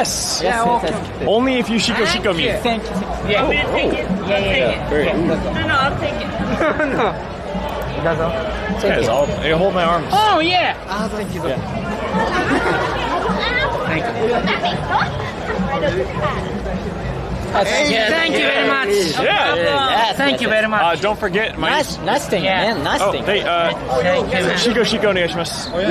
Yes. Yeah, okay. Only if you shiko me. Thank you. Yeah. Want me to take it? Yeah. No, I'll take it. No. Yes, I'll hold my arms. Oh, yeah. Ah, thank you. Yeah. Thank you. Thank you very much. Yeah. Thank you very much. Don't forget my... Nice thing, man. Nice thing. Hey, shiko お願いします。